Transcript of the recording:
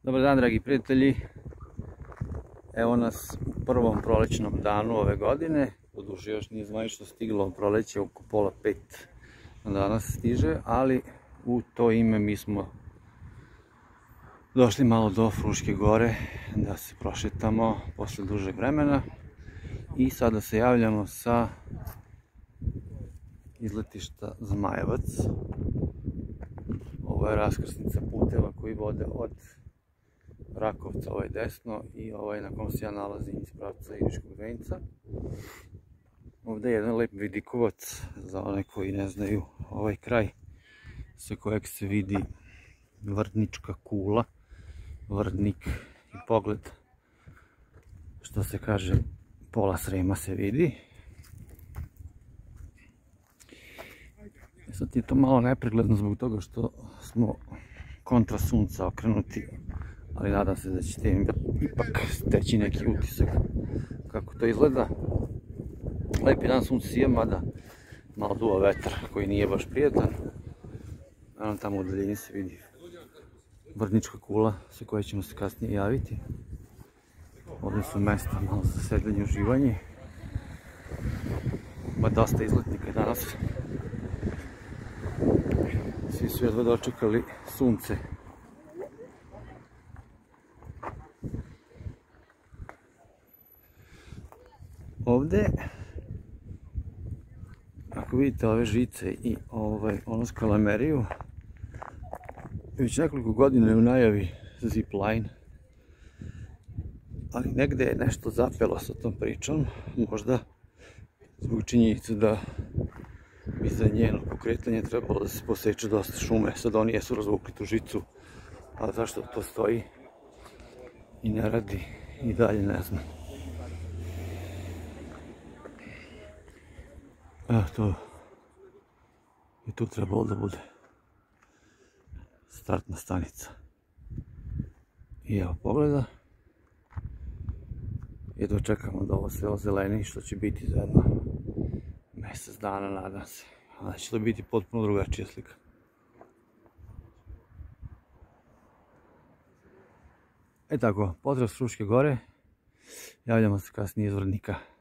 Dobar dan, dragi prijatelji. Evo nas u prvom prolećnom danu ove godine. Doduše još nije zvanično stiglo proleće, oko pola 5 danas stiže, ali u to ime mi smo došli malo do Fruške gore da se prošetamo posle dužeg vremena i sada se javljamo sa izletišta Zmajevac. Ovo je raskrsnica puteva koji vode od Rakovca, ovaj desno, i ovaj na kom se ja nalazim iz pravca Iriškog venca. Ovdje je jedan lep vidikovac za one koji ne znaju ovaj kraj, sa kojeg se vidi Vrdnička kula, Vrdnik i pogled, što se kaže, pola Srema se vidi. Sad je to malo nepregledno zbog toga što smo kontra sunca okrenuti, ali nadam se da ćete im ipak steći neki utisak kako to izgleda. Lepi dan, sunce sija, mada malo duva vetar koji nije baš prijetan. Naravno, tamo u daljini se vidi Vrdnička kula sa koje ćemo se kasnije javiti. Ovdje su mesta malo za sedljenje i uživanje. Ima dosta izletnika danas. Svi su jedva dočekali sunce. Ovdje, ako vidite ove žice i onu skalameriju, već nekoliko godina je u najavi zipline, ali negde je nešto zapelo sa tom pričom, možda zbog činjenice da bi za njeno pokretanje trebalo da se poseče dosta šume. Sad oni jesu razvukli tu žicu, a zašto to stoji i ne radi i dalje ne znam. Evo, to je tu trebalo da bude startna stanica. I evo pogleda. Jedva čekamo da ovo sve ozeleni, što će biti za jedno mjesec dana, nadam se. A će to biti potpuno drugačija slika. E tako, pozdrav s Fruške gore. Javljamo se kasnije iz Vrdnika.